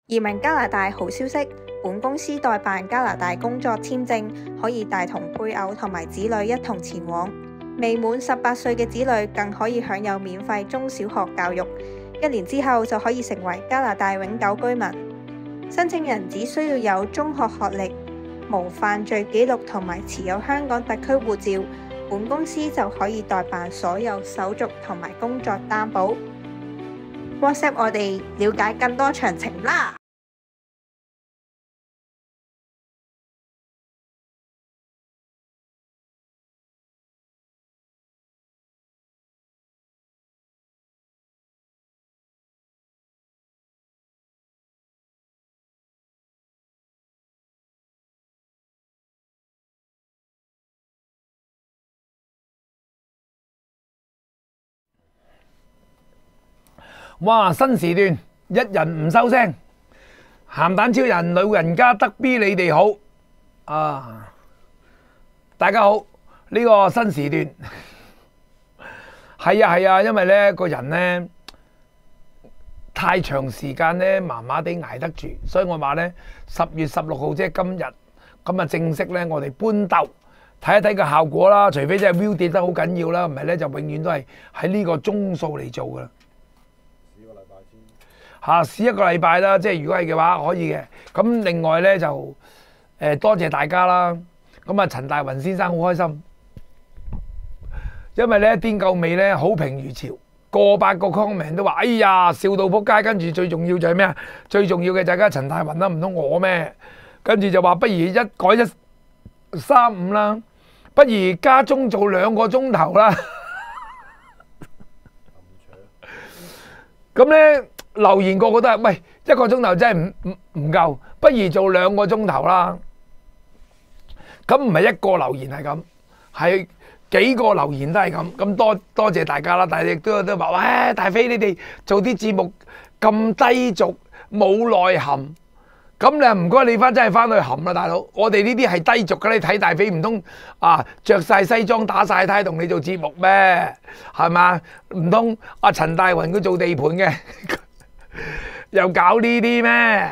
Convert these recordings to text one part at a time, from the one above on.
移民加拿大好消息，本公司代辦加拿大工作簽證，可以帶同配偶同埋子女一同前往。未滿18歲嘅子女更可以享有免費中小學教育，1年之後就可以成為加拿大永久居民。申請人只需要有中學學歷、無犯罪記錄同埋持有香港特區護照，本公司就可以代辦所有手續同埋工作擔保。WhatsApp 我哋了解更多詳情啦！ 哇！新時段一人唔收聲，鹹蛋超人老人家得 B， 你哋好啊！大家好，呢個新時段係啊，因為呢個人呢太長時間呢麻麻地捱得住，所以我話呢10月16號即係今日咁啊，正式呢我哋搬竇睇一睇個效果啦。除非真係 view 跌得好緊要啦，唔係呢就永遠都係喺呢個鐘數嚟做噶啦。試一個禮拜啦，即係如果係嘅話可以嘅。咁另外呢，就多謝大家啦。咁啊陳大雲先生好開心，因為呢癲夠味呢好評如潮，過百個 comment 都話哎呀笑到仆街。跟住最重要就係咩啊？最重要嘅就係陳大雲啦，唔通我咩？跟住就話不如一改135啦，不如加鐘做2個鐘頭啦。咁呢。留言個個都係喂1個鐘頭真係唔夠，不如做2個鐘頭啦。咁唔係一個留言係咁，係幾個留言都係咁。咁多謝大家啦，但係亦都話喂大飛你哋做啲節目咁低俗冇內涵，咁你唔該你真係翻去含啦，大佬。我哋呢啲係低俗㗎，你睇大飛唔通啊着晒西裝打晒呔同你做節目咩？係嘛？唔通阿陳大雲佢做地盤嘅？又搞呢啲咩？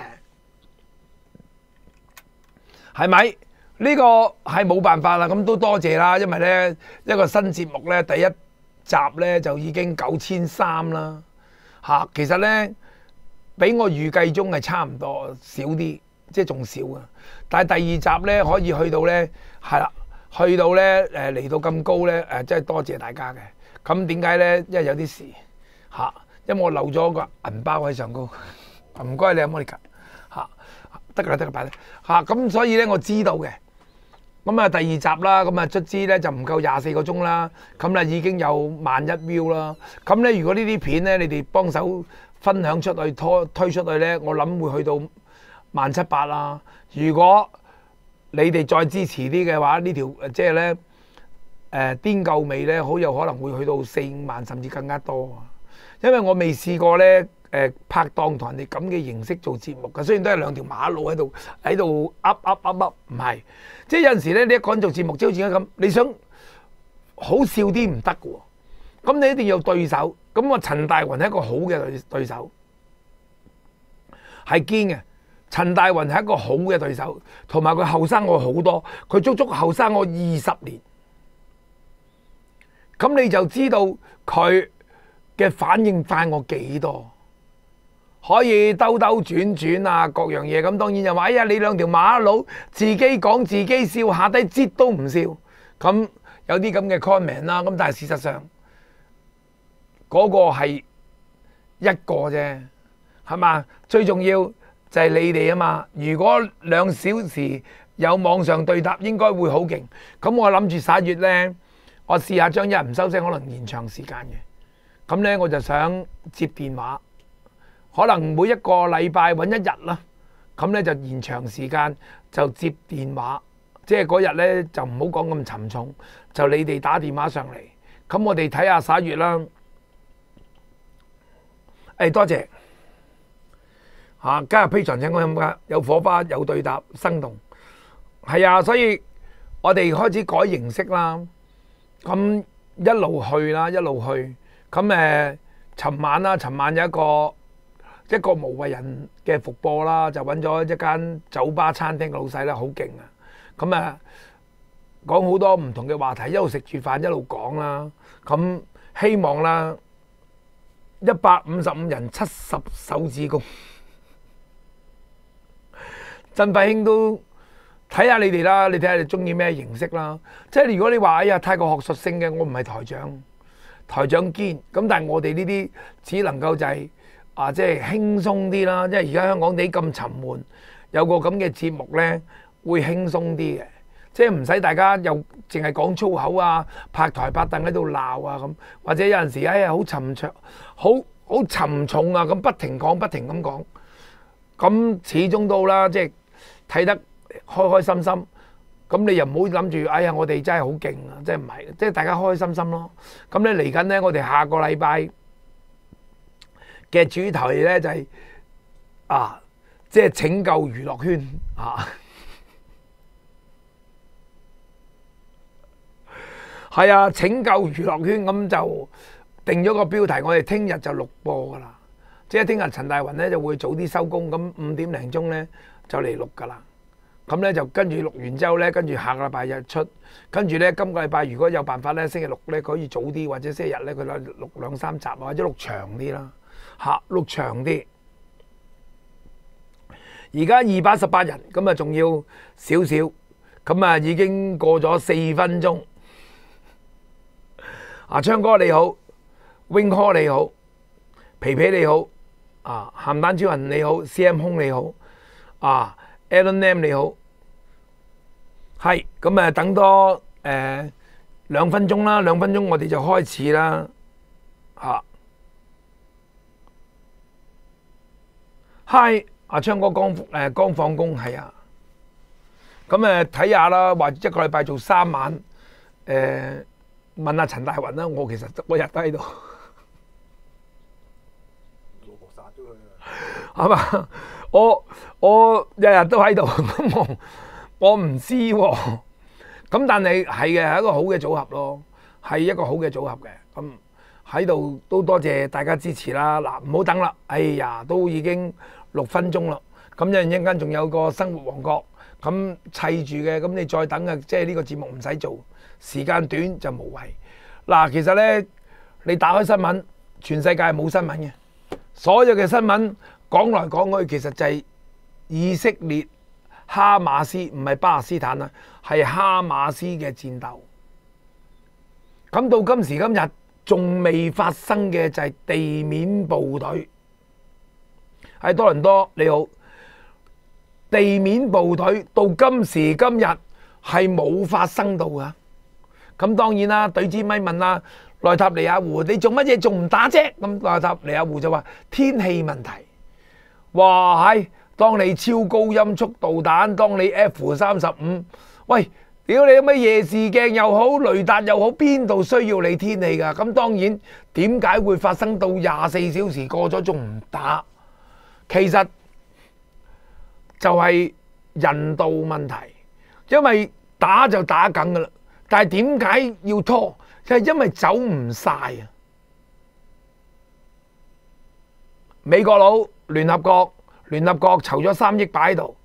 係咪？呢個係冇辦法啦。咁都多謝啦，因為呢一個新節目呢，第一集呢就已經9300啦。嚇，其實呢比我預計中係差唔多少啲，即係仲少啊。但係第二集呢可以去到呢，係啦，去到呢嚟到咁高呢，真係多謝大家嘅。咁點解呢？因為有啲事嚇。因為我漏咗個銀包喺上高，唔該你阿 Monica 嚇，得㗎啦，擺啦嚇，咁所以咧我知道嘅，咁啊第二集啦，咁啊卒之咧就唔夠24個鐘啦，咁啊已經有11000 view 啦，咁咧如果呢啲片咧你哋幫手分享出去推出去咧，我諗會去到17800啦。如果你哋再支持啲嘅話，呢條即係咧癲夠味咧，好有可能會去到4-5萬甚至更加多。因為我未試過咧，拍檔同人哋咁嘅形式做節目嘅，雖然都係2條馬路喺度噏，唔係，即係有陣時咧，你一個人做節目，即係好似而家咁，你想好笑啲唔得嘅喎，咁你一定要有對手。咁我陳大雲係一個好嘅對手，係堅嘅。陳大雲係一個好嘅對手，同埋佢後生我好多，佢足足後生我20年，咁你就知道佢嘅反應快我幾多，可以兜兜轉轉啊，各樣嘢。咁當然就話哎呀你2條馬佬自己講自己笑，下低擠都唔笑，咁有啲咁嘅 comment 啦。咁但係事實上嗰個係一個啫，係嘛？最重要就係你哋啊嘛。如果2小時有網上對答，應該會好勁。咁我諗住11月呢，我試下將一人唔收聲，可能延長時間嘅。咁呢，我就想接電話，可能每一個禮拜揾1日啦。咁呢就延長時間，就接電話，即係嗰日呢就唔好講咁沉重，就你哋打電話上嚟。咁我哋睇下11月啦。多謝加入 Patreon 請我飲㗎，有火花，有對答，生動。係啊，所以我哋開始改形式啦。咁一路去啦，一路去。咁尋晚啦，尋晚有一個一個無謂人嘅復播啦，就揾咗一間酒吧餐廳嘅老細啦，好勁啊！咁啊講好多唔同嘅話題，一路食住飯一路講啦。咁希望啦，155人70手指公，振輝兄都睇下你哋啦，你睇下你中意咩形式啦。即係如果你話哎呀太過學術性嘅，我唔係台長，台長堅咁，但係我哋呢啲只能夠就係即係輕鬆啲啦。因為而家香港地咁沉悶，有個咁嘅節目呢，會輕鬆啲嘅。即係唔使大家又淨係講粗口啊，拍台拍凳喺度鬧啊咁，或者有陣時哎呀好沉重，好沉重啊咁，不停講不停咁講，咁始終都啦，即係睇得開開心心。咁你又唔好諗住哎呀我哋真係好勁啊，即係唔係，即係大家開開心心咯。咁咧嚟緊咧，我哋下個禮拜嘅主題咧就係即係拯救娛樂圈啊！係啊，拯救娛樂圈，咁就定咗個標題，我哋聽日就錄播噶啦。即係聽日陳大雲咧就會早啲收工，咁5點零鐘咧就嚟錄噶啦。咁咧就跟住錄完之後咧，跟住下個禮拜日出，跟住咧今個禮拜如果有辦法咧，星期六咧可以早啲，或者星期日咧佢錄2、3集，或者錄長啲啦。錄長啲。而家218人，咁啊仲要少少，咁啊已經過咗4分鐘。昌哥你好 ，Wing 哥你好，皮皮你好，鹹蛋超人你好 ，CM 空你好，Alan Lam 你好，係咁啊，等多2分鐘啦，2分鐘我哋就開始啦，Hi， 昌哥剛放工係啊，咁睇下啦，話一個禮拜做3晚，問下陳大雲啦，我其實我日都喺度， 老婆殺咗佢啊！ 係嘛？我日日都喺度，咁我唔知喎。咁但係係嘅，係一個好嘅組合咯，係一個好嘅組合嘅。咁喺度都多謝大家支持啦。嗱，唔好等啦，哎呀，都已經6分鐘啦。咁一陣間仲有個生活王國咁砌住嘅，咁你再等啊，即係呢個節目唔使做。時間短就無謂。嗱，其實呢，你打開新聞，全世界冇新聞嘅，所有嘅新聞講來講去，其實就係以色列哈馬斯，唔係巴勒斯坦啊，係哈馬斯嘅戰鬥。咁到今時今日仲未發生嘅就係地面部隊。喺多倫多你好，地面部隊到今時今日係冇發生到㗎。咁當然啦，對支咪問啦，內塔尼亞胡你做乜嘢仲唔打啫？咁內塔尼亞胡就話天氣問題。哇係，當你超高音速導彈，當你 F-35，喂，屌你有乜夜視鏡又好，雷達又好，邊度需要你天氣㗎？咁當然點解會發生到24小時過咗仲唔打？其實就係人道問題，因為打就打緊㗎啦。但係點解要拖？就係因為走唔晒啊！美國佬聯合國籌咗3億擺喺度，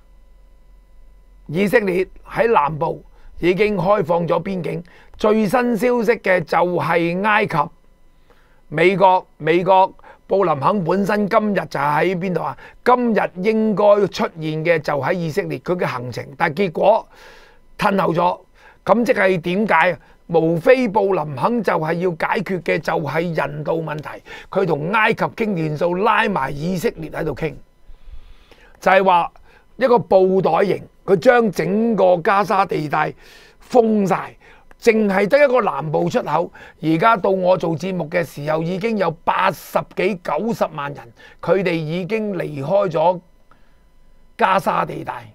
以色列喺南部已經開放咗邊境。最新消息嘅就係埃及、美國布林肯本身今日就喺邊度啊？今日應該出現嘅就喺以色列，佢嘅行程，但係結果褪後咗。咁即係點解啊？無非布林肯就係要解決嘅就係人道問題，佢同埃及傾掂數，拉埋以色列喺度傾，就係話一個布袋型，佢將整個加沙地帶封晒，淨係得一個南部出口。而家到我做節目嘅時候，已經有80幾90萬人，佢哋已經離開咗加沙地帶。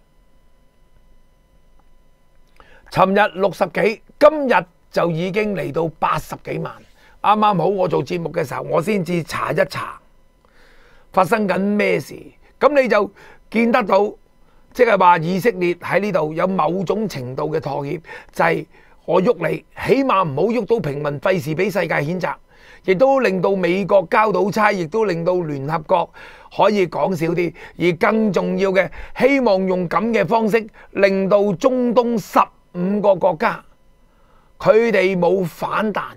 尋日60幾，今日就已經嚟到80幾萬。啱啱好我做節目嘅時候，我先至查一查發生緊咩事。咁你就見得到，即係話以色列喺呢度有某種程度嘅妥協，就係我喐你，起碼唔好喐到平民，費事俾世界譴責。 亦都令到美國交到差，亦都令到聯合國可以講少啲。而更重要嘅，希望用咁嘅方式令到中東15個國家佢哋冇反彈。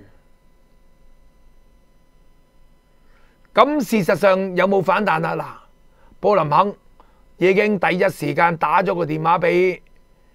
咁事實上有冇反彈啊？嗱，布林肯已經第一時間打咗個電話俾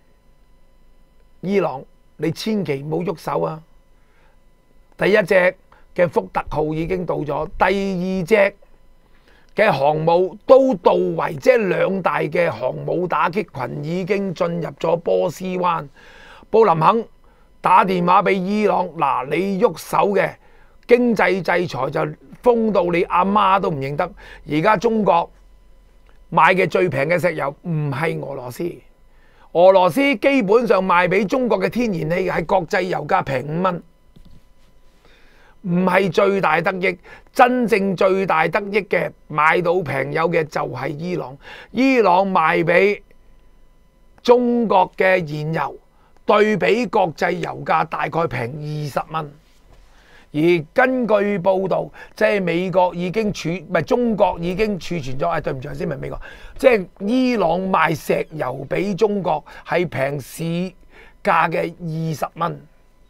伊朗，你千祈唔好喐手啊！第一隻嘅福特號已經到咗，第二隻嘅航母都到位，即係兩大嘅航母打擊群已經進入咗波斯灣。布林肯打電話俾伊朗，嗱，你喐手嘅經濟制裁就封到你阿媽都唔認得。而家中國買嘅最平嘅石油唔係俄羅斯，俄羅斯基本上賣俾中國嘅天然氣係國際油價平5蚊。唔係最大得益，真正最大得益嘅買到平油嘅就係伊朗。伊朗賣俾中國嘅燃油對比國際油價大概平20蚊。而根據報道，即係美國已經中國已經儲存咗。對唔住先，唔係美國，即係伊朗賣石油俾中國係平市價嘅20蚊。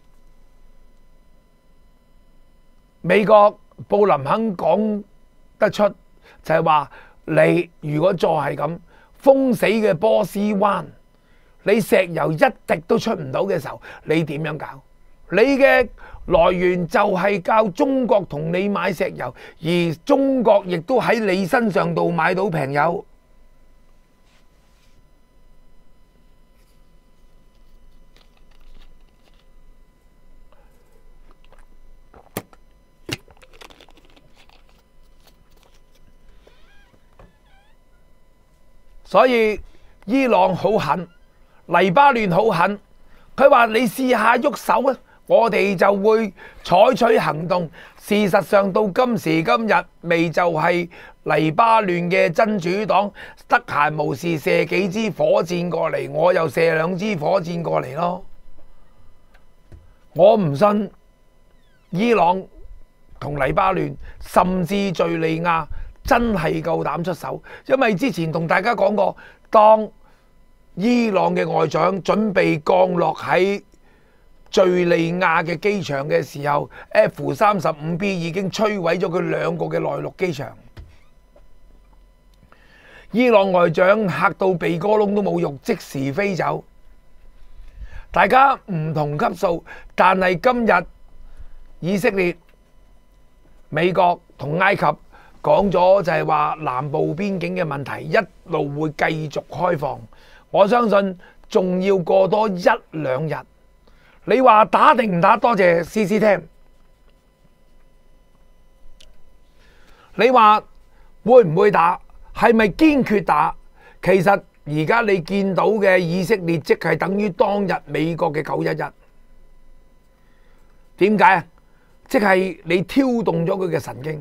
美國布林肯講得出就係話，你如果再係咁封死嘅波斯灣，你石油一滴都出唔到嘅時候，你點樣搞？你嘅來源就係靠中國同你買石油，而中國亦都喺你身上度買到平油。所以伊朗好狠，黎巴嫩好狠，佢話你試下喐手啊，我哋就會採取行動。事實上到今時今日，未就係黎巴嫩嘅真主黨得閒無事射幾支火箭過嚟，我又射2支火箭過嚟咯。我唔信伊朗同黎巴嫩甚至敘利亞真係夠膽出手，因為之前同大家講過，當伊朗嘅外長準備降落喺敘利亞嘅機場嘅時候， F-35B 已經摧毀咗佢2個嘅內陸機場。伊朗外長嚇到鼻哥窿都冇肉，即時飛走。大家唔同級數，但係今日以色列、美國同埃及講咗就係話南部邊境嘅問題一路會繼續開放，我相信仲要過多1-2日。你話打定唔打？多謝 CC 聽。你話會唔會打？係咪堅決打？其實而家你見到嘅以色列即係等於當日美國嘅911。點解啊？即係你挑動咗佢嘅神經。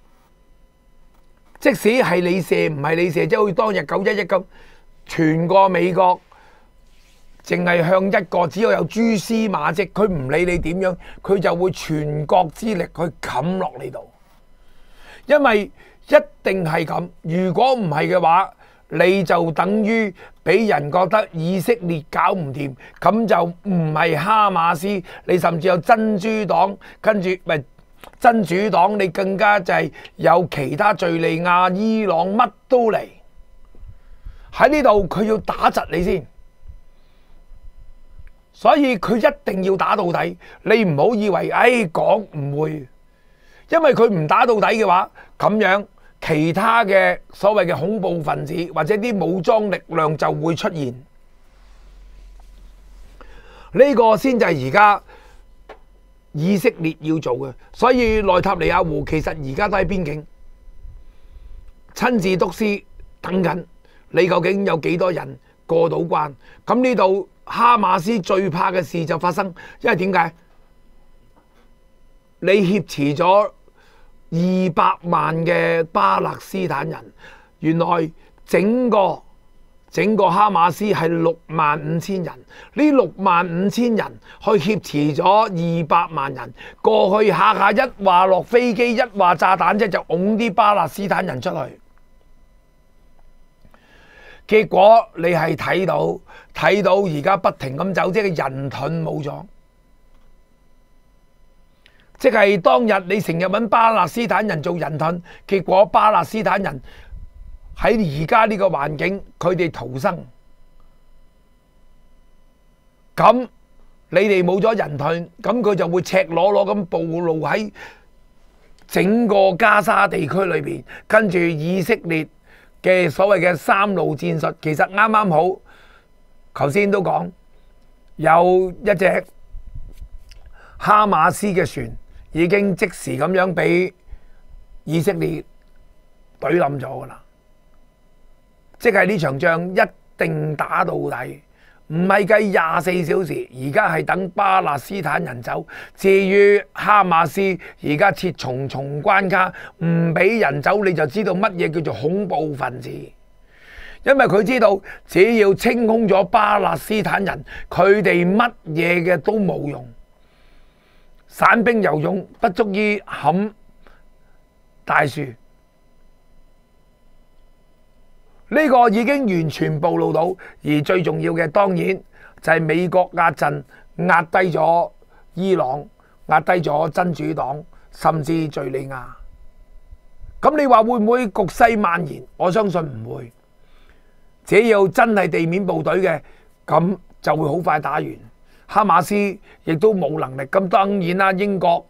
即使係你射唔係你射，即係好似當日911咁，全個美國淨係向一個，只要有蛛絲馬跡，佢唔理你點樣，佢就會全國之力去冚落你度。因為一定係咁，如果唔係嘅話，你就等於俾人覺得以色列搞唔掂，咁就唔係哈馬斯，你甚至有真主黨，跟住咪真主黨，你更加就係有其他敘利亞、伊朗乜都嚟喺呢度，佢要打窒你先，所以佢一定要打到底。你唔好以為講唔會，因為佢唔打到底嘅話，咁樣其他嘅所謂嘅恐怖分子或者啲武裝力量就會出現。呢個先就係而家以色列要做嘅，所以內塔尼亞胡其實而家都喺邊境親自督師等緊，你究竟有幾多人過到關？咁呢度哈馬斯最怕嘅事就發生，因為點解？你挾持咗200萬嘅巴勒斯坦人，原來整個整個哈馬斯係65000人，呢65000人去挾持咗200萬人，過去下一話落飛機，一話炸彈啫，就擁啲巴勒斯坦人出去。結果你係睇到而家不停咁走，即係人盾冇咗。即係當日你成日揾巴勒斯坦人做人盾，結果巴勒斯坦人喺而家呢個環境，佢哋逃生。咁你哋冇咗人盾，咁佢就會赤裸裸咁暴露喺整個加沙地區裏邊，跟住以色列嘅所謂嘅3路戰術，其實啱啱好。頭先都講有一隻哈馬斯嘅船已經即時咁樣俾以色列懟冧咗噶啦，即係呢場仗一定打到底，唔係計24小時，而家係等巴勒斯坦人走。至於哈馬斯而家設重重關卡，唔俾人走，你就知道乜嘢叫做恐怖分子。因為佢知道，只要清空咗巴勒斯坦人，佢哋乜嘢嘅都冇用，散兵游勇不足以冚大樹。呢個已經完全暴露到，而最重要嘅當然就係美國壓陣，壓低咗伊朗，壓低咗真主黨，甚至敘利亞。咁你話會唔會局勢蔓延？我相信唔會。只要真係地面部隊嘅，咁就會好快打完。哈馬斯亦都冇能力。咁當然啦，英國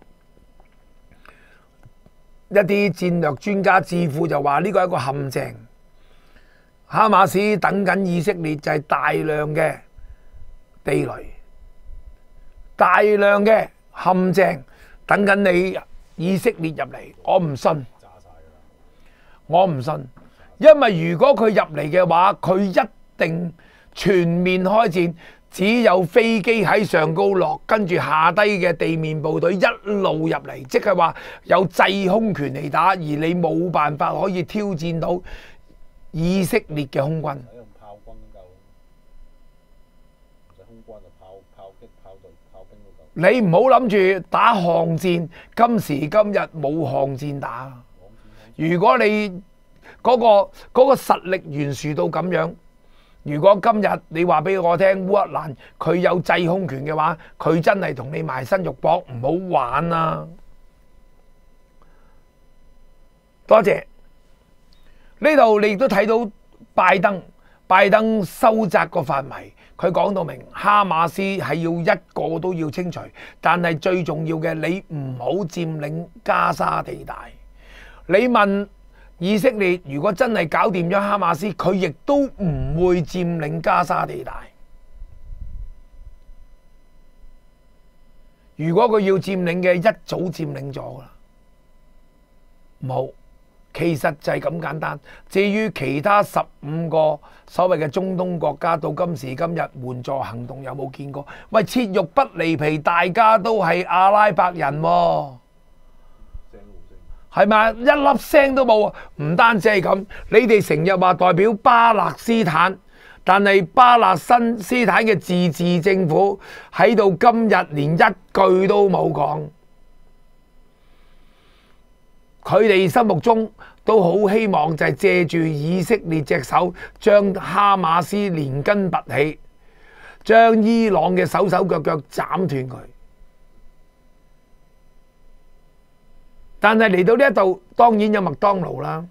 一啲戰略專家智庫就話呢個係一個陷阱。哈馬斯等緊以色列就係大量嘅地雷，大量嘅陷阱等緊你以色列入嚟。我唔信，我唔信。因為如果佢入嚟嘅話，佢一定全面開戰，只有飛機喺上高落，跟住下低嘅地面部隊一路入嚟，即係話有制空權嚟打，而你冇辦法可以挑戰到以色列嘅空軍。 用炮軍都夠，唔使空軍就炮擊炮隊炮兵都夠。 你唔好諗住打巷戰，今時今日冇巷戰打。如果你嗰個實力懸殊到咁樣，如果今日你話俾我聽烏克蘭佢有制空權嘅話，佢真係同你埋身肉搏，唔好玩啊！多謝。呢度你亦都睇到拜登收窄個範圍，佢講到明哈馬斯係要一個都要清除，但係最重要嘅你唔好佔領加沙地帶。你問以色列如果真係搞掂咗哈馬斯，佢亦都唔會佔領加沙地帶。如果佢要佔領嘅，一早佔領咗啦。冇，其實就係咁簡單。至於其他15個所謂嘅中東國家，到今時今日援助行動有冇見過？喂，切肉不離皮，大家都係阿拉伯人喎。係咪？一粒聲都冇啊！唔單止係咁，你哋成日話代表巴勒斯坦，但係巴勒斯坦嘅自治政府喺度今日連一句都冇講。佢哋心目中都好希望就係借住以色列隻手，將哈馬斯連根拔起，將伊朗嘅手手腳腳斬斷佢。但係嚟到呢一度，當然有麥當勞啦。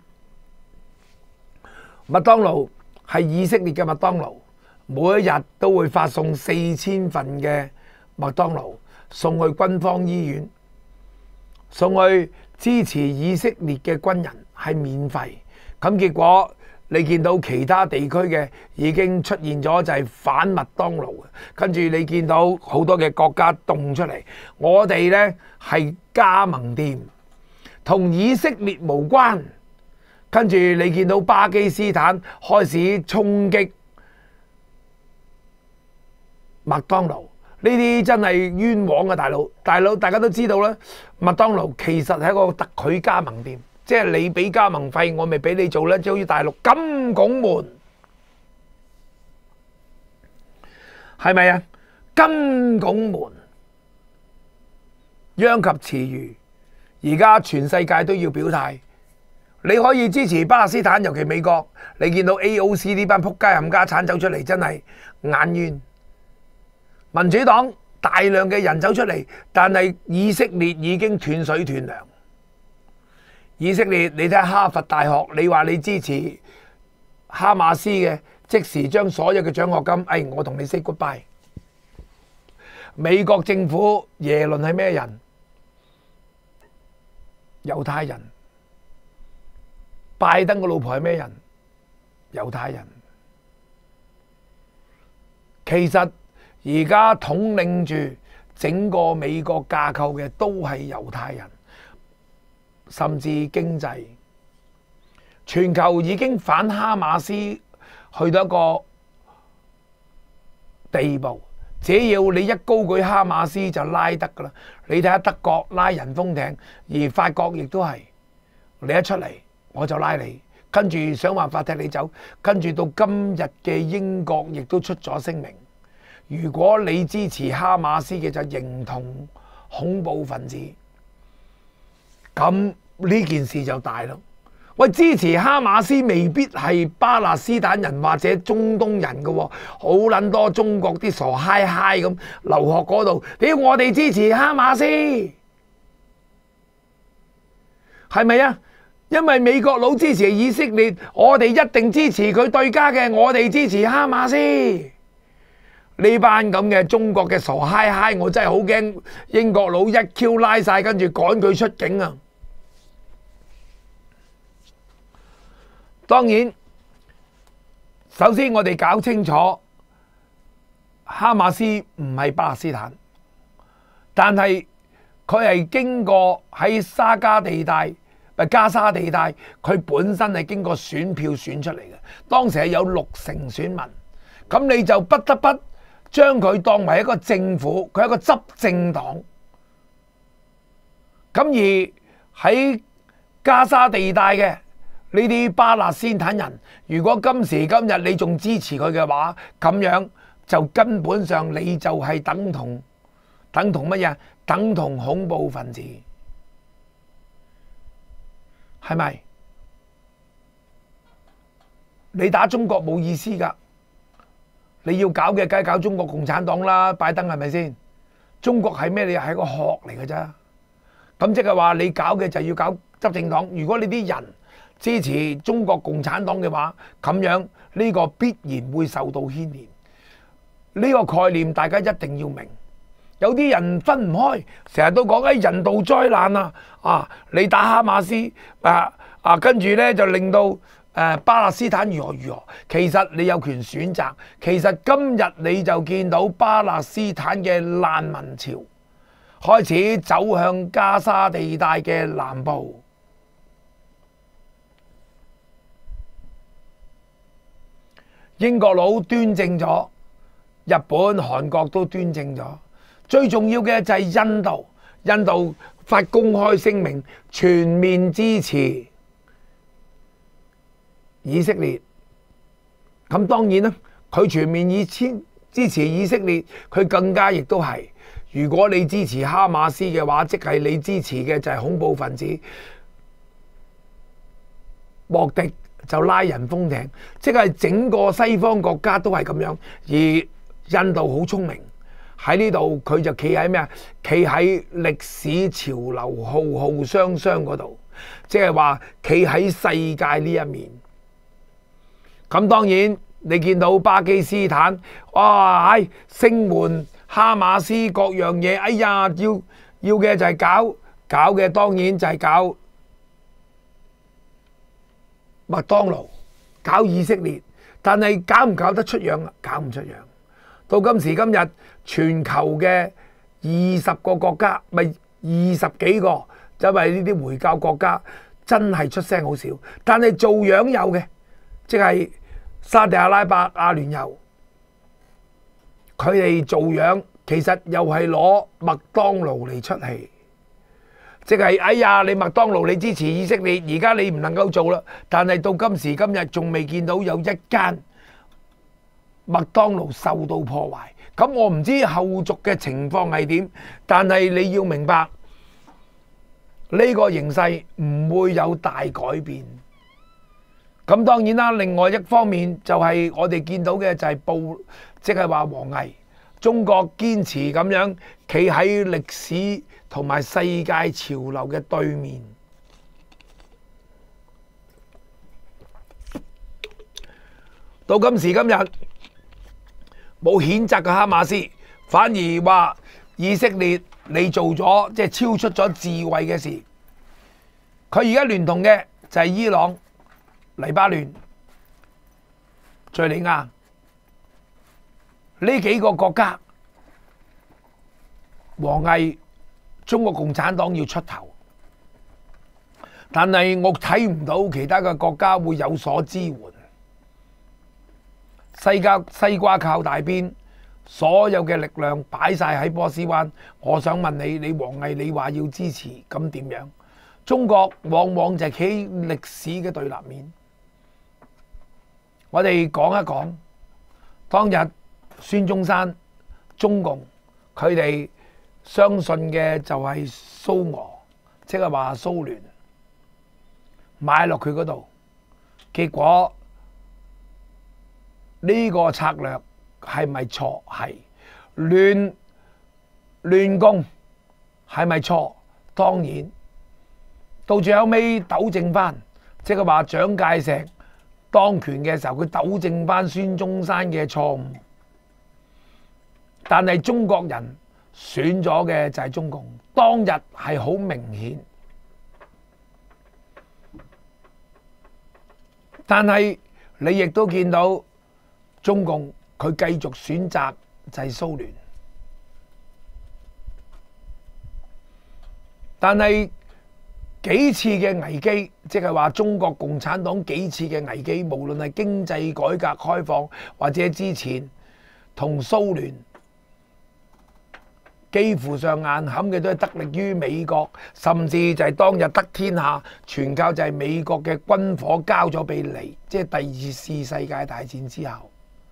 麥當勞係以色列嘅麥當勞，每一日都會發送4000份嘅麥當勞送去軍方醫院，送去支持以色列嘅軍人，係免費。咁結果你見到其他地區嘅已經出現咗就係反麥當勞，跟住你見到好多嘅國家動出嚟，我哋呢係加盟店。同以色列無關，跟住你見到巴基斯坦開始衝擊麥當勞，呢啲真係冤枉嘅大佬。大家都知道啦，麥當勞其實係一個特許加盟店，即係你俾加盟費，我咪俾你做咧，就好似大陸金拱門。 係咪啊？金拱門殃及池魚，而家全世界都要表態。你可以支持巴勒斯坦，尤其美國。你見到 AOC 呢班仆街冚家鏟走出嚟，真係眼冤。民主黨大量嘅人走出嚟，但係以色列已經斷水斷糧。以色列，你睇下哈佛大學，你話你支持哈馬斯嘅，即時將所有嘅獎學金，我同你 say goodbye。美國政府耶倫係咩人？猶太人。拜登個老婆係咩人？猶太人。其實而家統領住整個美國架構嘅都係猶太人，甚至經濟。全球已經反哈馬斯去到一個地步，只要你一高舉哈馬斯就拉得㗎喇。你睇下德國拉人封艇，而法國亦都係，你一出嚟我就拉你，跟住想辦法踢你走，跟住到今日嘅英國亦都出咗聲明，如果你支持哈馬斯嘅就認同恐怖分子，咁呢件事就大咯。喂，支持哈馬斯未必係巴勒斯坦人或者中東人嘅喎，好撚多中國啲傻嗨嗨咁留學嗰度，屌我哋支持哈馬斯，係咪啊？因為美國佬支持以色列，我哋一定支持佢對家嘅，我哋支持哈馬斯。呢班咁嘅中國嘅傻嗨嗨，我真係好驚英國佬一 Q 拉晒，跟住趕佢出境啊！當然，首先我哋搞清楚，哈馬斯唔係巴勒斯坦，但係佢係經過喺沙加地帶、加沙地帶，佢本身係經過選票選出嚟嘅，當時係有60%選民，咁你就不得不將佢當為一個政府，佢係一個執政黨。咁而喺加沙地帶嘅呢啲巴勒斯坦人，如果今時今日你仲支持佢嘅話，咁樣就根本上你就係等同乜嘢？等同恐怖分子，係咪？你打中國冇意思㗎，你要搞嘅梗係搞中國共產黨啦，拜登係咪先？中國係咩？你係個殼嚟㗎咋？咁即係話你搞嘅就要搞執政黨。如果你啲人支持中國共產黨嘅話，咁樣呢個必然會受到牽連。呢個概念大家一定要明。有啲人分唔開，成日都講人道災難啊！你打哈馬斯跟住呢就令到巴勒斯坦如何如何。其實你有權選擇。其實今日你就見到巴勒斯坦嘅難民潮開始走向加沙地帶嘅南部。英國佬端正咗，日本、韓國都端正咗。最重要嘅就係印度，印度發公開聲明，全面支持以色列。咁當然啦，佢全面支持以色列，佢更加亦都係。如果你支持哈馬斯嘅話，即係你支持嘅就係恐怖分子。莫迪就拉人封艇，即係整個西方國家都係咁樣，而印度好聰明。喺呢度佢就企喺咩啊？企喺歷史潮流浩浩湯湯嗰度，即係話企喺世界呢一面。咁當然你見到巴基斯坦，哇！聲援哈馬斯各樣嘢，哎呀，要嘅就係搞嘅，當然就係搞麥當勞，搞以色列，但係搞唔搞得出樣啊？搞唔出樣。到今時今日，全球嘅20個國家，咪20幾個，因為呢啲回教國家真係出聲好少，但係做樣有嘅，即係沙地阿拉伯、阿聯酋，佢哋做樣其實又係攞麥當勞嚟出氣，即係哎呀，你麥當勞你支持以色列，而家你唔能夠做啦，但係到今時今日仲未見到有一間麥當勞受到破壞， 咁我唔知後續嘅情況係點，但係你要明白呢個形勢唔會有大改變。咁當然啦，另外一方面就係我哋見到嘅就係即係話王毅，中國堅持咁樣企喺歷史同埋世界潮流嘅對面。到今時今日冇譴責嘅哈馬斯，反而話以色列你做咗即係超出咗智慧嘅事。佢而家聯同嘅就係伊朗、黎巴嫩、敘利亞呢幾個國家。王毅中國共產黨要出頭，但係我睇唔到其他嘅國家會有所支援。西瓜靠大邊，所有嘅力量擺晒喺波斯灣。我想問你，你王毅你話要支持，咁點樣？中國往往就係企喺歷史嘅對立面。我哋講一講當日孫中山、中共佢哋相信嘅就係蘇俄，即係話蘇聯買落佢嗰度，結果呢個策略係咪錯？係亂共係咪錯？當然，到最後尾糾正翻，即係話蔣介石當權嘅時候，佢糾正翻孫中山嘅錯誤。但係中國人選咗嘅就係中共，當日係好明顯。但係你亦都見到。中共佢繼續選擇就係蘇聯，但係幾次嘅危機，即係話中國共產黨幾次嘅危機，無論係經濟改革開放或者之前同蘇聯幾乎上硬冚嘅都係得力於美國，甚至就係當日得天下，全靠就係美國嘅軍火交咗俾你，即係第二次世界大戰之後。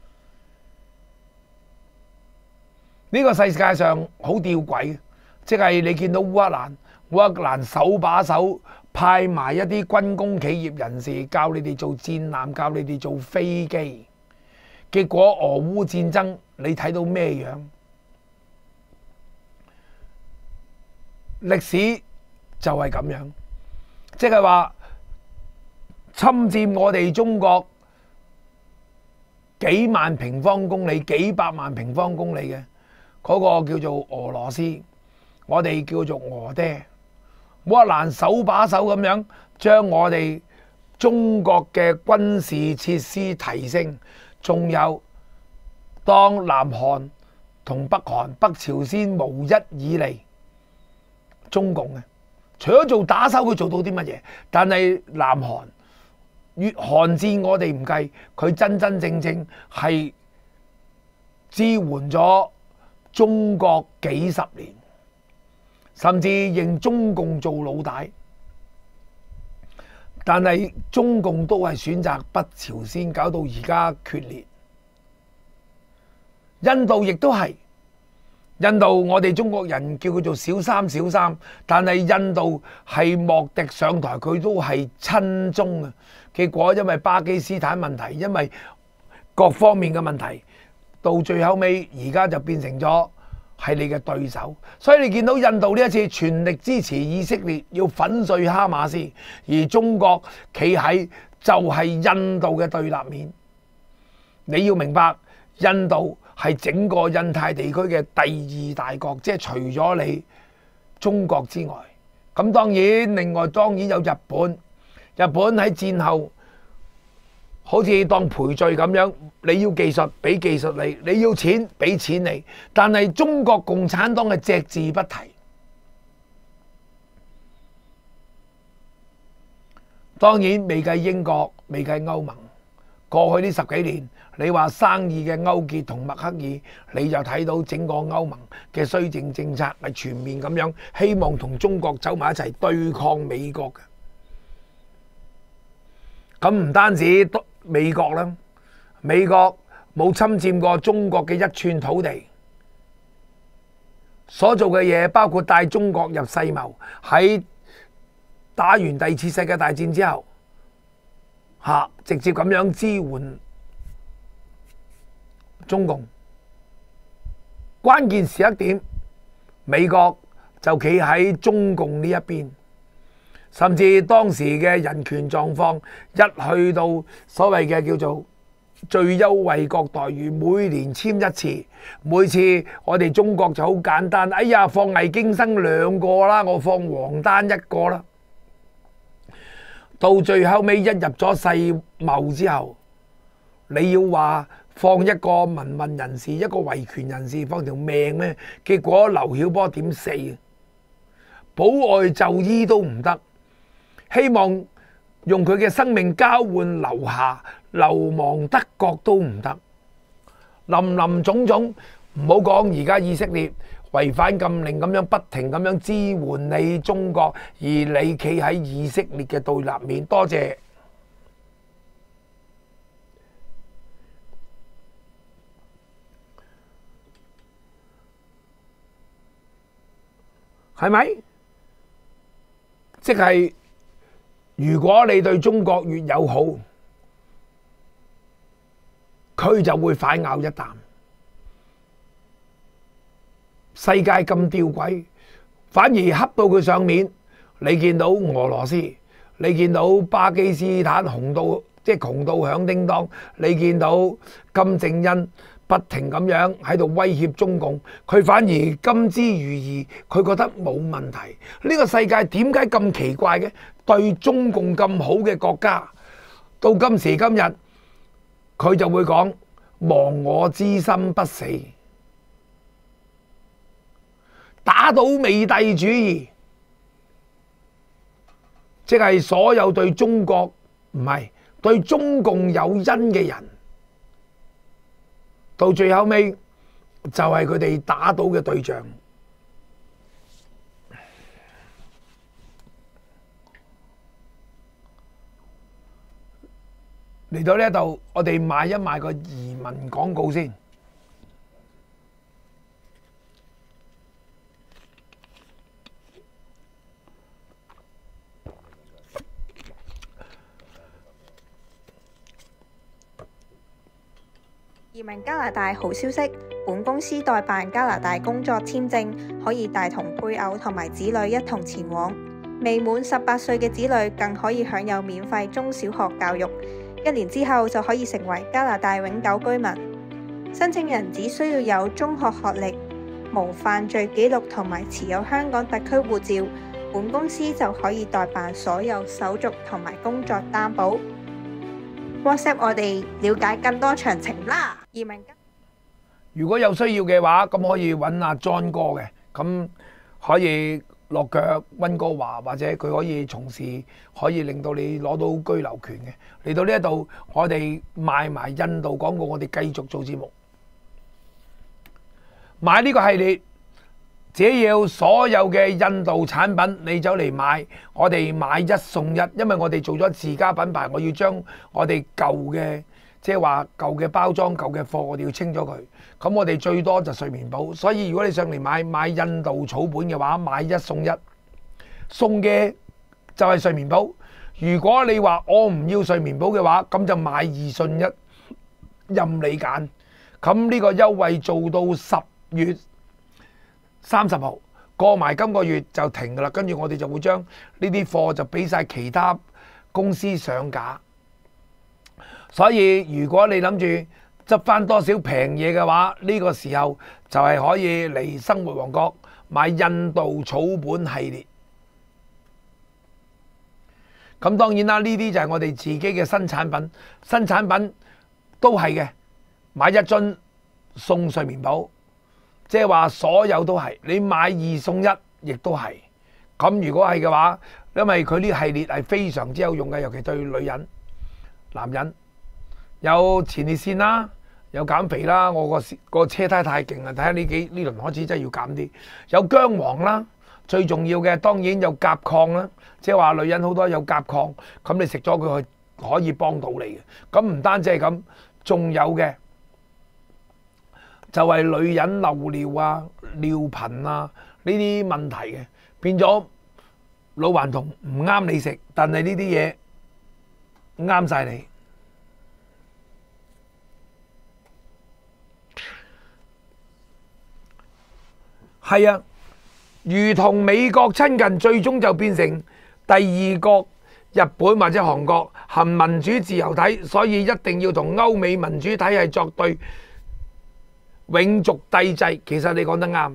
呢個世界上好吊詭，即係你見到烏克蘭手把手派埋一啲軍工企業人士教你哋做戰艦，教你哋做飛機，結果俄烏戰爭你睇到咩樣？歷史就係咁樣，即係話侵佔我哋中國幾萬平方公里、幾百萬平方公里嘅。嗰個叫做俄羅斯，我哋叫做俄爹。烏克蘭手把手咁樣將我哋中國嘅軍事設施提升，仲有當南韓同北朝鮮無一以嚟，中共嘅除咗做打手，佢做到啲乜嘢？但係南韓越韓戰我哋唔計，佢真真正正係支援咗中國幾十年，甚至認中共做老大，但係中共都係選擇北朝鮮，搞到而家決裂。印度亦都係，印度我哋中國人叫佢做小三，但係印度係莫迪上台，佢都係親中啊。結果因為巴基斯坦問題，因為各方面嘅問題。到最後尾，而家就變成咗係你嘅對手，所以你見到印度呢一次全力支持以色列要粉碎哈馬斯，而中國企喺就係印度嘅對立面。你要明白，印度係整個印太地區嘅第二大國，即係除咗你中國之外，咁當然另外當然有日本。日本喺戰後。好似當賠罪咁樣，你要技術俾技術你，你要錢俾錢你，但係中國共產黨係隻字不提。當然未計英國，未計歐盟。過去呢10幾年，你話生意嘅勾結同默克爾，你就睇到整個歐盟嘅綏靖政策係全面咁樣，希望同中國走埋一齊對抗美國嘅。咁唔單止美國啦，美國冇侵佔過中國嘅一寸土地， 所做嘅嘢，包括帶中國入世貿，喺打完第二次世界大戰之後，直接咁樣支援中共。關鍵時刻點，美國就企喺中共呢一邊，甚至當時嘅人權狀況一去到所謂嘅叫做最優惠國待遇，每年簽一次，每次我哋中國就好簡單，哎呀，放魏京生2個啦，我放王丹1個啦。到最後尾一入咗世貿之後，你要話放一個民運人士、一個維權人士放條命咩？結果劉曉波點死？保外就醫都唔得，希望用佢嘅生命交換留下，流亡德國都唔得。林林總總，唔好講而家以色列違反禁令咁樣不停咁樣支援你中國，而你企喺以色列嘅對立面，多謝。係咪？即係如果你對中國越友好，佢就會反咬一啖。世界咁吊詭，反而恰到佢上面。你見到俄羅斯，你見到巴基斯坦窮到響叮當，你見到金正恩不停咁樣喺度威脅中共，佢反而甘之如飴，佢覺得冇問題。呢個世界點解咁奇怪嘅？對中共咁好嘅國家，到今時今日，佢就會講亡我之心不死。打倒美帝主義，即係所有對中國唔係對中共有恩嘅人，到最後尾就係佢哋打倒嘅對象。嚟到呢一度，我哋賣一賣個移民廣告先。 移民加拿大好消息，本公司代辦加拿大工作簽證，可以帶同配偶同埋子女一同前往。未滿18歲嘅子女更可以享有免費中小學教育，1年之後就可以成為加拿大永久居民。申請人只需要有中學學歷、無犯罪記錄同埋持有香港特區護照，本公司就可以代辦所有手續同埋工作擔保。WhatsApp 我哋了解更多詳情啦。移民如果有需要嘅話，咁可以揾阿 John 哥嘅，咁可以落腳溫哥華，或者佢可以從事，可以令到你攞到居留權嘅。嚟到呢一度，我哋賣埋印度廣告，我哋繼續做節目。買呢個系列，只要所有嘅印度產品你走嚟買，我哋買1送1，因為我哋做咗自家品牌，我要將我哋舊嘅，即係話舊嘅包裝、舊嘅貨，我哋要清咗佢。咁我哋最多就睡眠寶，所以如果你上嚟買印度草本嘅話，買1送1，送嘅就係睡眠寶。如果你話我唔要睡眠寶嘅話，咁就買2送1，任你揀。咁呢個優惠做到10月30號，過埋今個月就停㗎啦。跟住我哋就會將呢啲貨就俾晒其他公司上架。所以如果你諗住執翻多少平嘢嘅話，呢個時候就係可以嚟生活王國買印度草本系列。咁當然啦，呢啲就係我哋自己嘅新產品，新產品都係嘅，買1樽送睡眠寶，即係話所有都係，你買2送1亦都係。咁如果係嘅話，因為佢呢系列係非常之有用嘅，尤其對女人、男人。有前列腺啦，有減肥啦，我個車胎太勁啦，睇下呢輪開始真係要減啲。有薑黃啦，最重要嘅當然有甲亢啦，即係話女人好多有甲亢，咁你食咗佢可以幫到你嘅。咁唔單止係咁，仲有嘅就係女人漏尿啊、尿頻啊呢啲問題嘅，變咗老頑童唔啱你食，但係呢啲嘢啱晒你。係啊，如同美國親近，最終就變成第二國日本或者韓國行民主自由體，所以一定要同歐美民主體系作對，永續帝制。其實你講得啱，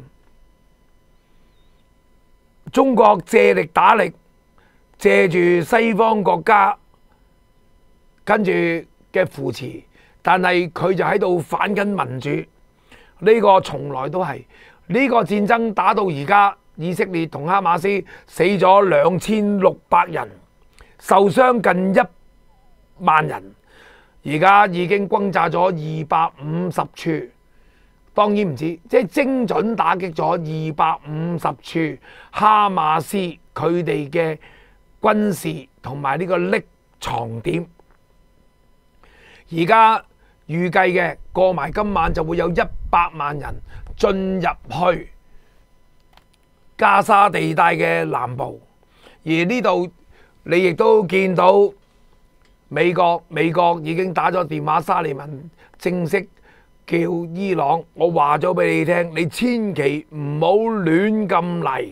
中國借力打力，借住西方國家跟住嘅扶持，但係佢就喺度反緊民主。呢個從來都係呢個戰爭打到而家，以色列同哈馬斯死咗2600人，受傷近1萬人，而家已經轟炸咗250處，當然唔止，即係精準打擊咗250處哈馬斯佢哋嘅軍事同埋呢個匿藏點。而家預計嘅過埋今晚就會有100萬人進入去加沙地帶嘅南部，而呢度你亦都見到美國已經打咗電話，沙利文正式叫伊朗，我話咗俾你聽，你千祈唔好亂咁嚟。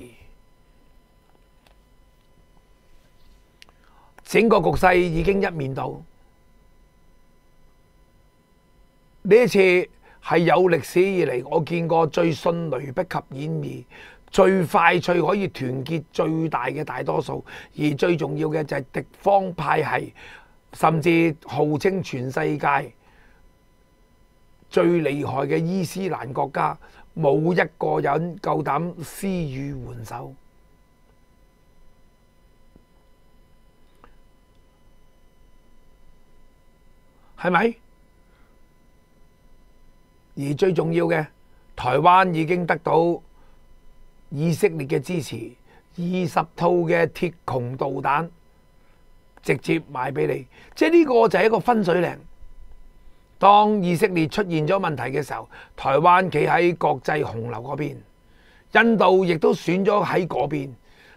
整個局勢已經一面倒，呢一次係有歷史以嚟我見過最迅雷不及掩耳，最快脆可以團結最大嘅大多數，而最重要嘅就係敵方派系，甚至號稱全世界最厲害嘅伊斯蘭國家，冇一個人夠膽施予援手。係咪？而最重要嘅，台灣已經得到以色列嘅支持，20套嘅鐵穹導彈直接賣俾你，即係呢個就係一個分水嶺。當以色列出現咗問題嘅時候，台灣企喺國際洪流嗰邊，印度亦都選咗喺嗰邊，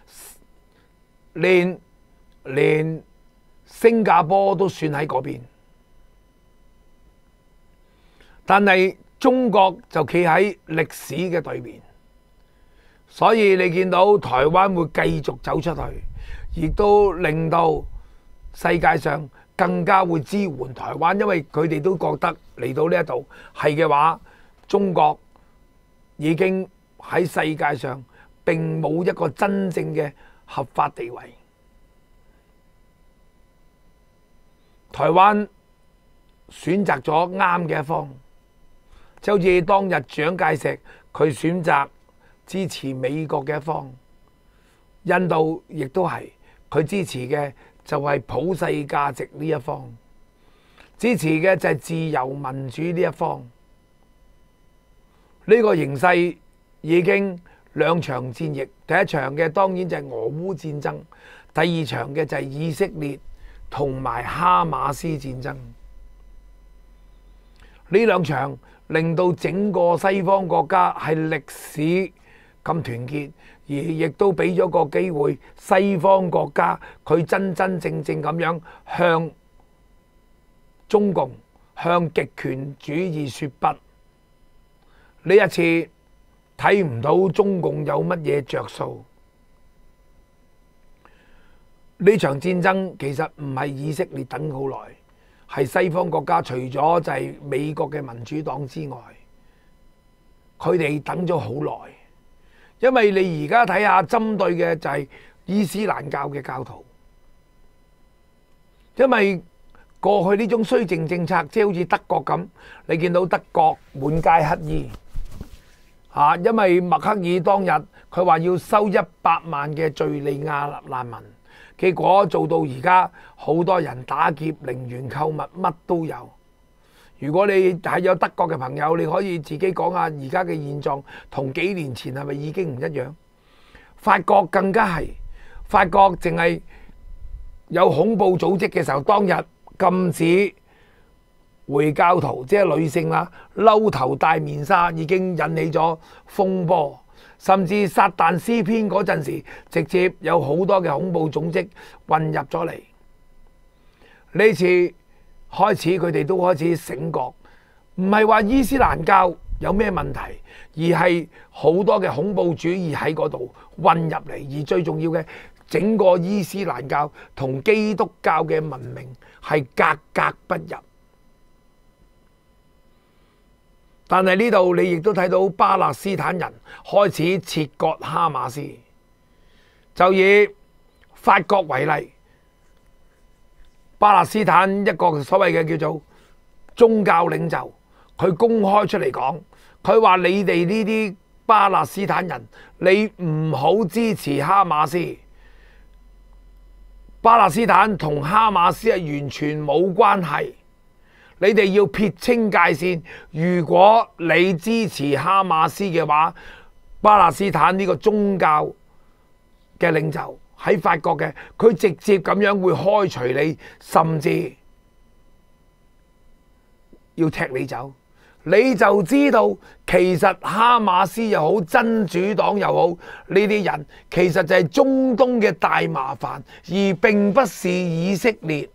連新加坡都選喺嗰邊。但係中國就企喺歷史嘅對面，所以你見到台灣會繼續走出去，亦都令到世界上更加會支援台灣，因為佢哋都覺得嚟到呢一度係嘅話，中國已經喺世界上並冇一個真正嘅合法地位。台灣選擇咗啱嘅一方。就好似當日蔣介石佢選擇支持美國嘅一方，印度亦都係佢支持嘅就係普世價值呢一方，支持嘅就係自由民主呢一方。呢個形勢已經兩場戰役，第一場嘅當然就係俄烏戰爭，第二場嘅就係以色列同埋哈馬斯戰爭。呢兩場令到整個西方國家係歷史咁團結，而亦都俾咗個機會西方國家佢真真正正咁樣向中共、向極權主義說不。呢一次睇唔到中共有乜嘢着數。呢場戰爭其實唔係以色列等好耐。係西方國家，除咗就係美國嘅民主黨之外，佢哋等咗好耐。因為你而家睇下針對嘅就係伊斯蘭教嘅教徒，因為過去呢種綏靖政策，即係好似德國咁，你見到德國滿街乞衣嚇，因為默克爾當日佢話要收100萬嘅敍利亞難民。結果做到而家好多人打劫、零元購物，乜都有。如果你係有德國嘅朋友，你可以自己講下而家嘅現狀同幾年前係咪已經唔一樣？法國更加係，法國淨係有恐怖組織嘅時候，當日禁止回教徒即係女性啦，嬲頭戴面紗已經引起咗風波，甚至撒旦詩篇嗰陣時，直接有好多嘅恐怖種子混入咗嚟。呢次開始佢哋都開始醒覺，唔係話伊斯蘭教有咩問題，而係好多嘅恐怖主義喺嗰度混入嚟，而最重要嘅，整個伊斯蘭教同基督教嘅文明係格格不入。但係呢度你亦都睇到巴勒斯坦人開始切割哈馬斯，就以法國為例，巴勒斯坦一個所謂嘅叫做宗教領袖，佢公開出嚟講，佢話你哋呢啲巴勒斯坦人，你唔好支持哈馬斯，巴勒斯坦同哈馬斯係完全冇關係。你哋要撇清界線，如果你支持哈馬斯嘅話，巴勒斯坦呢個宗教嘅領袖喺法國嘅，佢直接咁樣會開除你，甚至要踢你走。你就知道其實哈馬斯又好，真主黨又好，呢啲人其實就係中東嘅大麻煩，而並不是以色列。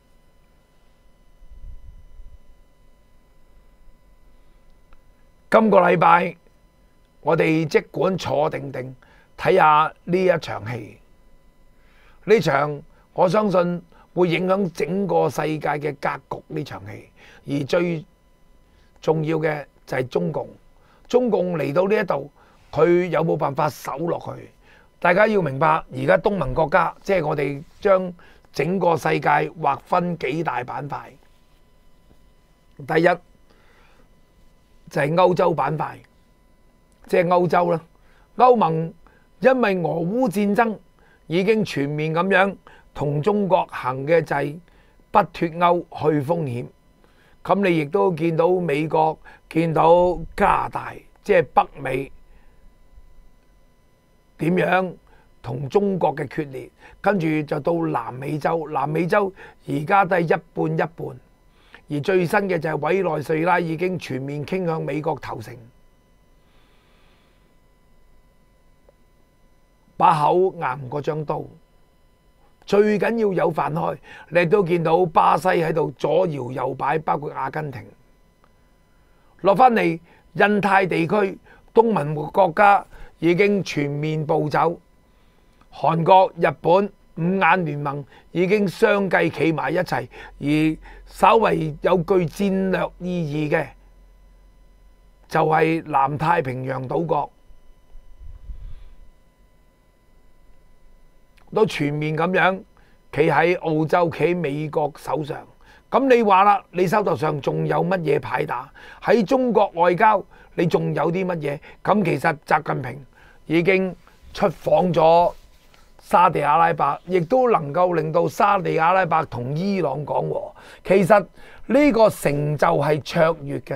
今個禮拜我哋即管坐定定睇下呢一場戲，呢場我相信會影響整個世界嘅格局。呢場戲，而最重要嘅就係中共嚟到呢一度，佢有冇辦法守落去？大家要明白，而家東盟國家即係我哋將整個世界劃分幾大板塊，第一就係歐洲板塊，即係歐洲啦。歐盟因為俄烏戰爭已經全面咁樣同中國行嘅就係不脫歐去風險。咁你亦都見到美國、見到加拿大，即係北美點樣同中國嘅決裂，跟住就到南美洲。南美洲而家都係一半一半。而最新嘅就係委內瑞拉已經全面傾向美國投誠，把口硬過張刀，最緊要有飯開。你都見到巴西喺度左搖右擺，包括阿根廷。落返嚟印太地區，東盟國家已經全面步走，韓國、日本五眼聯盟已經相繼企埋一齊，而稍為有具戰略意義嘅就係南太平洋島國都全面咁樣企喺澳洲、企喺美國手上。咁你話啦，你手頭上仲有乜嘢牌打？喺中國外交你仲有啲乜嘢？咁其實習近平已經出訪咗沙地阿拉伯，亦都能夠令到沙地阿拉伯同伊朗講和。其實呢個成就係卓越嘅。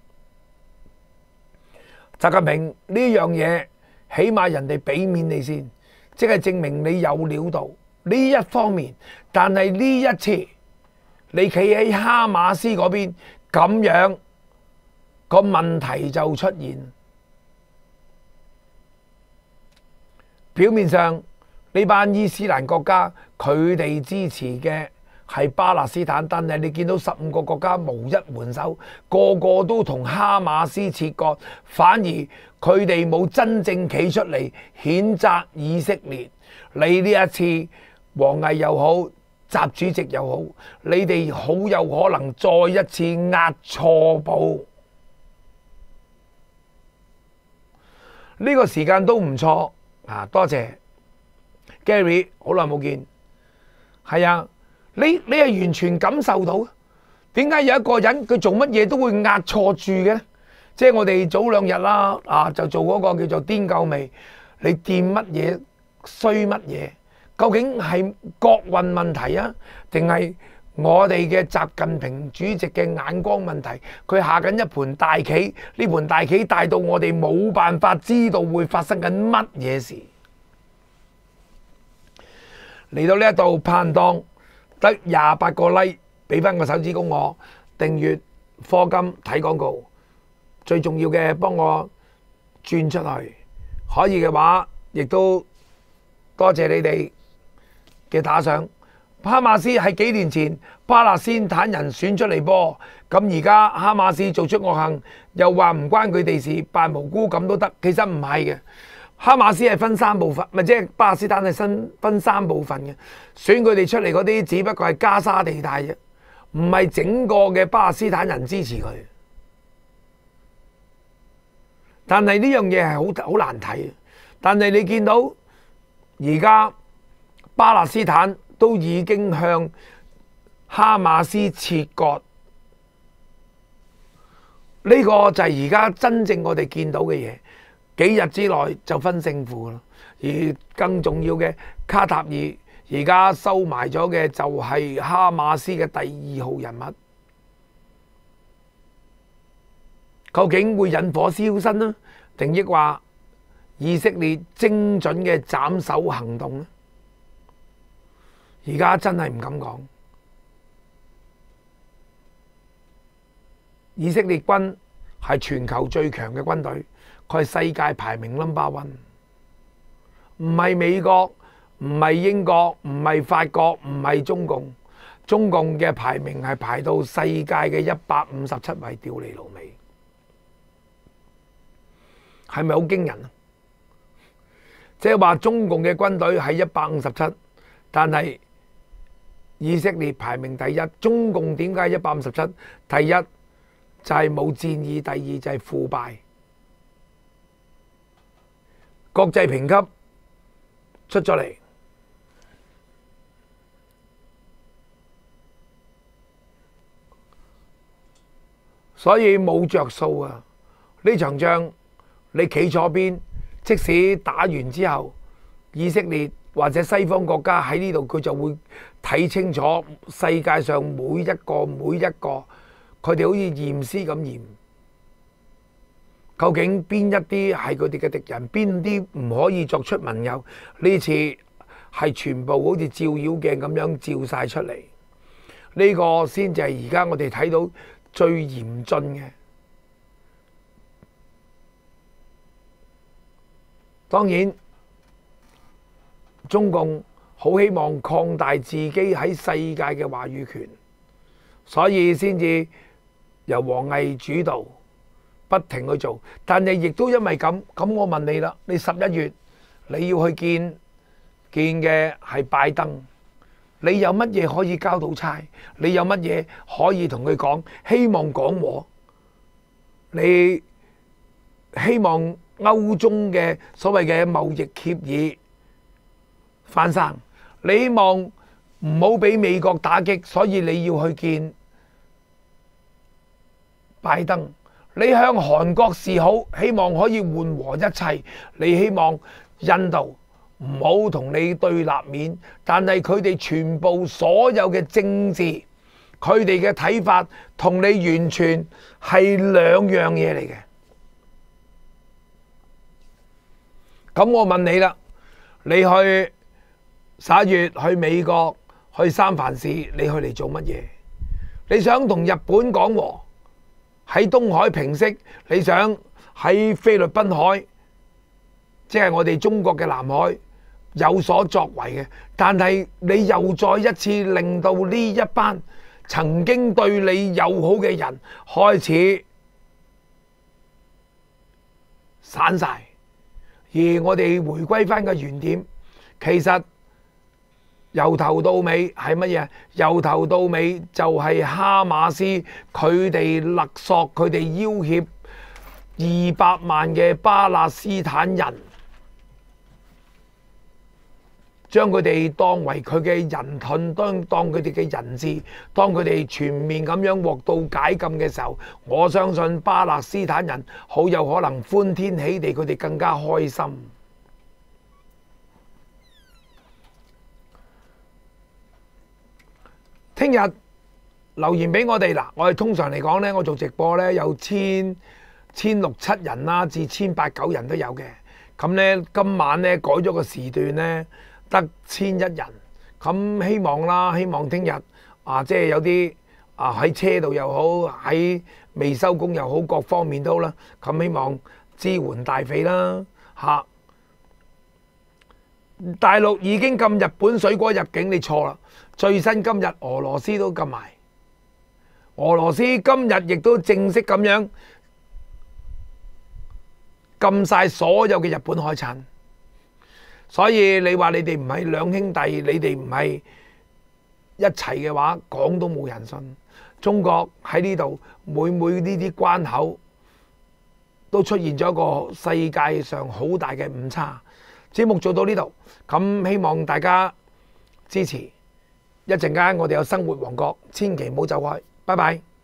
習近平呢樣嘢，起碼人哋俾面你先，即係證明你有料到呢一方面。但係呢一次你企喺哈馬斯嗰邊，咁樣個問題就出現。表面上呢班伊斯蘭國家佢哋支持嘅係巴勒斯坦，但係你見到15個國家無一援手，個個都同哈馬斯切割，反而佢哋冇真正企出嚟譴責以色列。你呢一次王毅又好，習主席又好，你哋好有可能再一次押錯寶。呢個時間都唔錯啊！多謝 Gary， 好耐冇見。係啊，你係完全感受到點解有一個人佢做乜嘢都會押錯注嘅？即係我哋早2日啦，就做嗰個叫做癲夠味，你掂乜嘢衰乜嘢？究竟係國運問題啊，定係我哋嘅習近平主席嘅眼光問題？佢下緊一盤大棋，呢盤大棋大到我哋冇辦法知道會發生緊乜嘢事。嚟到呢一度，拍檔得28個 like， 俾翻個手指公我。 訂閱、課金、睇廣告，最重要嘅幫我轉出去。可以嘅話，亦都多謝你哋嘅打賞。哈馬斯係幾年前巴勒斯坦人選出嚟噃，咁而家哈馬斯做出惡行，又話唔關佢哋事，扮無辜咁都得。其實唔係嘅，哈馬斯係分三部分，咪即係巴勒斯坦係分三部分嘅。選佢哋出嚟嗰啲，只不過係加沙地帶啫，唔係整個嘅巴勒斯坦人支持佢。但係呢樣嘢係好難睇。但係你見到而家巴勒斯坦都已經向哈馬斯切割，呢個就係而家真正我哋見到嘅嘢。幾日之內就分勝負啦。而更重要嘅，卡塔爾而家收埋咗嘅就係哈馬斯嘅第二號人物，究竟會引火燒身呢？定抑話以色列精準嘅斬首行動呢？而家真係唔敢講。以色列軍係全球最強嘅軍隊，佢係世界排名 No.1， 唔係美國，唔係英國，唔係法國，唔係中共。中共嘅排名係排到世界嘅157位，屌你老味，係咪好驚人啊？即係話中共嘅軍隊係157，但係以色列排名第一。中共點解157？第一就係冇戰意，第二就係腐敗。國際評級出咗嚟，所以冇着數啊！呢場仗你企左邊，即使打完之後，以色列或者西方國家喺呢度，佢就會睇清楚世界上每一個，佢哋好似驗屍咁驗，究竟邊一啲係佢哋嘅敵人，邊啲唔可以作出盟友？呢次係全部好似照妖鏡咁樣照晒出嚟，呢個先至係而家我哋睇到最嚴峻嘅。當然，中共好希望擴大自己喺世界嘅話語權，所以先至由王毅主導，不停去做。但係亦都因為咁，我問你啦，你11月你要去見嘅係拜登，你有乜嘢可以交到差？你有乜嘢可以同佢講？希望講和？你希望歐中嘅所謂嘅貿易協議翻生？你希望唔好俾美國打擊，所以你要去見拜登？你向韓國示好，希望可以緩和一切。你希望印度唔好同你對立面，但係佢哋全部所有嘅政治，佢哋嘅睇法同你完全係兩樣嘢嚟嘅。咁我問你啦，你去11月去美國去三藩市，你去嚟做乜嘢？你想同日本講和，喺東海平息？你想喺菲律賓海，即係我哋中國嘅南海有所作為嘅？但係你又再一次令到呢一班曾經對你友好嘅人開始散晒。而我哋回歸翻個原點，其實由頭到尾係乜嘢？由頭到尾就係哈馬斯，佢哋勒索，佢哋要挾200萬嘅巴勒斯坦人，將佢哋當為佢嘅人盾，當佢哋嘅人質，當佢哋全面咁樣獲到解禁嘅時候，我相信巴勒斯坦人好有可能歡天喜地，佢哋更加開心。聽日留言俾我哋嗱，我哋通常嚟講呢，我做直播呢有1600、1700人啦，至1800、900人都有嘅。咁呢，今晚呢改咗個時段呢，得1100人。咁希望啦，希望聽日即係有啲喺車度又好，喺未收工又好，各方面都好啦。咁希望支援大肥啦嚇。大陸已經禁日本水果入境，你錯啦。最新今日俄羅斯都禁埋，俄羅斯今日亦都正式咁樣禁晒所有嘅日本海產。所以你話你哋唔係兩兄弟，你哋唔係一齊嘅話，講都冇人信。中國喺呢度每呢啲關口都出現咗一個世界上好大嘅誤差。節目做到呢度，咁希望大家支持。一陣間我哋有生活王國，千祈唔好走開。拜拜。